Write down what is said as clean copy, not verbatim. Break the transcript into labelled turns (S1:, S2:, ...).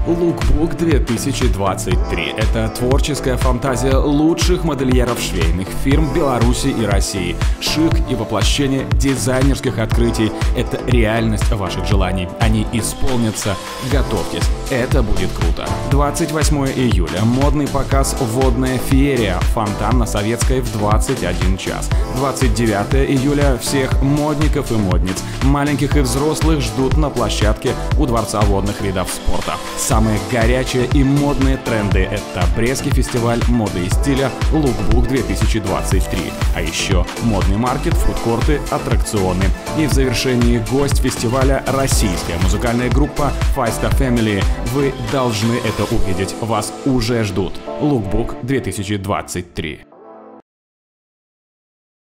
S1: Lookbook 2023 – это творческая фантазия лучших модельеров швейных фирм Беларуси и России. Шик и воплощение дизайнерских открытий – это реальность ваших желаний. Они исполнятся. Готовьтесь, это будет круто. 28 июля. Модный показ «Водная феерия». Фонтан на Советской в 21 час. 29 июля. Всех модников и модниц, маленьких и взрослых, ждут на площадке у Дворца водных видов спорта. Самые горячие и модные тренды – это Брестский фестиваль моды и стиля Lookbook 2023. А еще модный маркет, фудкорты, аттракционы. И в завершении гость фестиваля – российская музыкальная группа Five Star Family. Вы должны это увидеть. Вас уже ждут. Lookbook 2023.